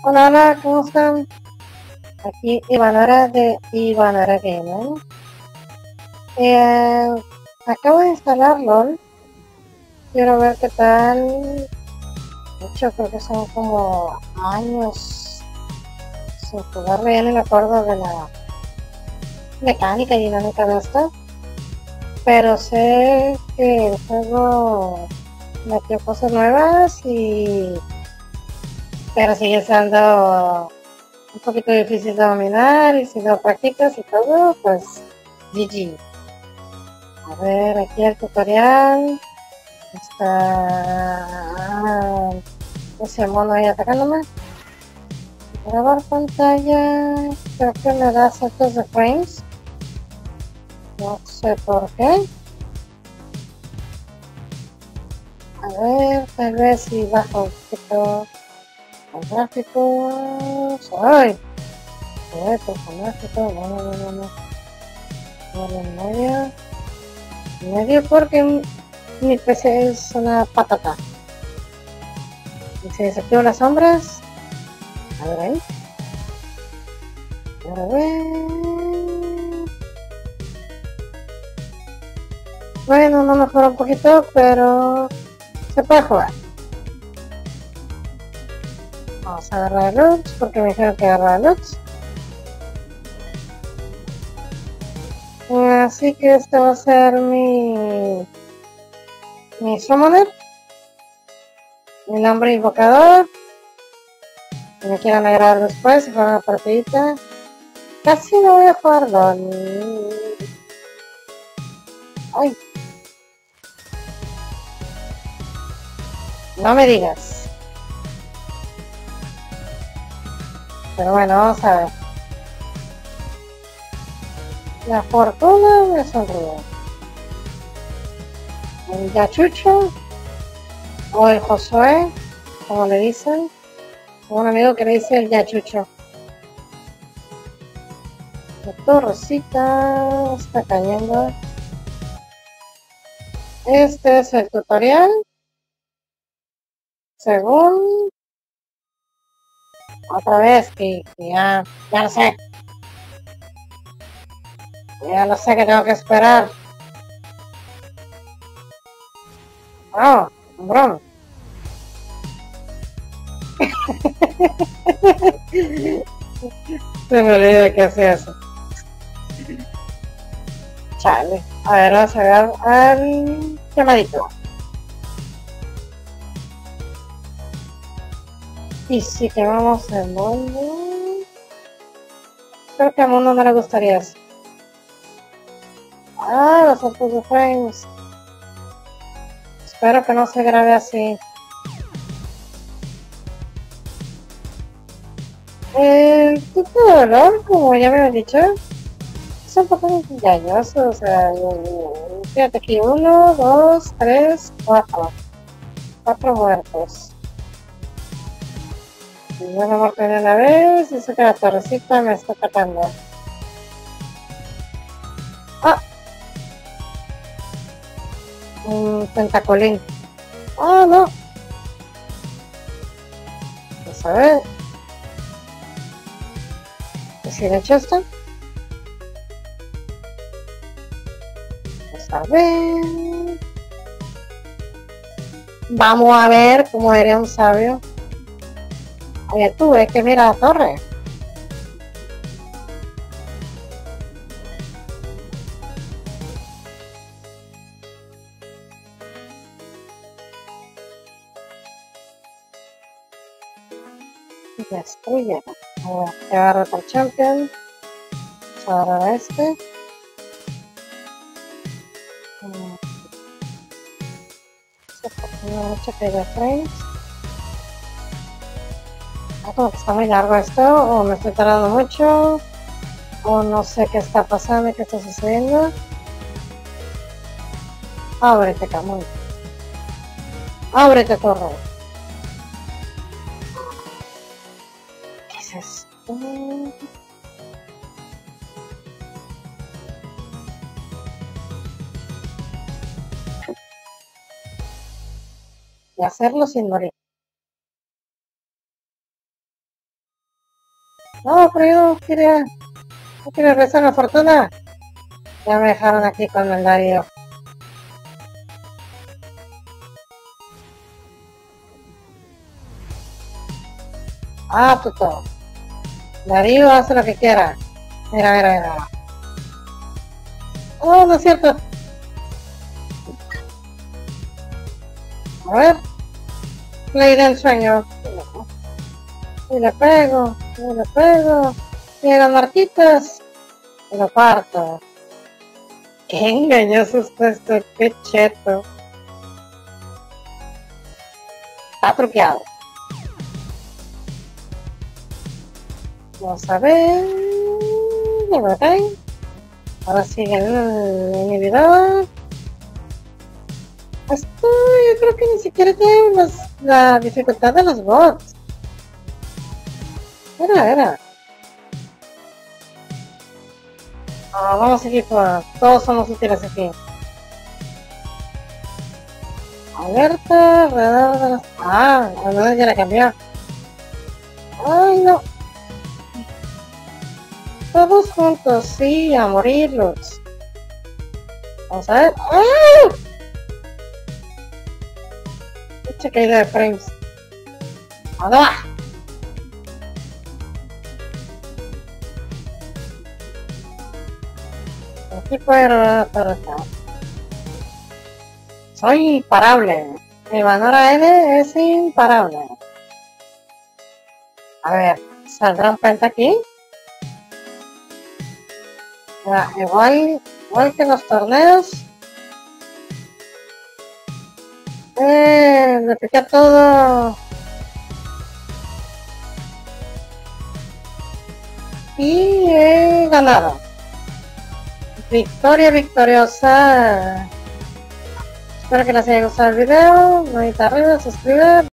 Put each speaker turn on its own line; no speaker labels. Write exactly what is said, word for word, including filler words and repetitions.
Hola, hola, ¿cómo están? Aquí Ivanara de Ivanara Gamer. Eh, Acabo de instalar LOL. Quiero ver qué tal. De hecho, creo que son como años sin jugarlo. Ya no me acuerdo de la mecánica y dinámica de esto. Pero sé que el juego metió cosas nuevas y... Pero sigue siendo un poquito difícil de dominar y si lo practicas y todo, pues G G. A ver, aquí el tutorial. Está ese mono ahí atacándome. Grabar pantalla. Creo que me da saltos de frames. No sé por qué. A ver, tal vez si bajo un poquito los gráficos. ¡Ay! A ver, por con gráficos. No, no, no, no, no. Por en medio. En medio porque mi P C es una patata. Y se desactivan las sombras. A ver ahí. A ver. Bueno, no mejora un poquito, pero se puede jugar. Vamos a agarrar loots porque me dijeron que agarrar loots. Así que este va a ser mi mi summoner, mi nombre invocador. Si me quieren agregar después, jugar una partidita. Casi no voy a jugar LOL. Ay, no me digas. Pero bueno, vamos a ver. La fortuna me sonríe. El Yachucho o el Josué, como le dicen. Tengo un amigo que le dice el Yachucho. La torrecita está cayendo. Este es el tutorial. Según otra vez que, que ya, ya lo sé. Ya lo sé que tengo que esperar. Oh, bro. Se me olvida que hace eso. Chale. A ver, vamos a ver al llamadito. Y si quemamos el mundo. Creo que al mundo no le gustaría eso. Ah, los saltos de frames. Espero que no se grabe así. El tipo de dolor, como ya me habían dicho, es un poco engañoso. O sea, fíjate aquí, uno, dos, tres, cuatro. Cuatro muertos. Y una muerte de una vez, y eso que la torrecita me está atacando. Ah, un tentacolín. Ah, no. Vamos a ver. ¿Y si le echo esto? Vamos a ver. Vamos a ver, como diría un sabio. Oye, tú ves que mira la torre. Destruye. A ver, te agarro otro champion. Vamos a agarrar a este. Mucho que de frames. Ah, como que está muy largo esto, o me estoy tardando mucho, o no sé qué está pasando, qué está sucediendo. Ábrete, Camuy. Ábrete, torre. ¿Qué es esto? Y hacerlo sin morir. No, pero yo no quería, no quería rezar la fortuna. Ya me dejaron aquí con el Darío. Ah, tuto. Darío hace lo que quiera. Mira, mira, mira. Oh, no es cierto. A ver. Ley del sueño. Y le pego, y le pego. Llegan marquitas. Y lo parto. Qué engañoso está este, qué cheto. Está truqueado. Vamos a ver. Ok. Ahora sigue el inhibidor. Esto yo creo que ni siquiera tiene los, la dificultad de los bots. Era, era. Ah, vamos a seguir por... Todos somos útiles aquí. Alerta, alrededor de las... Ah, al menos ya la cambió. Ay, no. Todos juntos, sí, a morirlos. Vamos a ver. ¡Ah! Mucha caída de frames. ¡Ahora! Aquí puedo para acá. Soy imparable. Mi Vanora N es imparable. A ver, ¿saldrá un penta aquí? Ya, igual, igual que en los torneos. Eh, le piqué todo. Y he ganado. Victoria victoriosa. Espero que les haya gustado el video. Manita arriba, suscribir.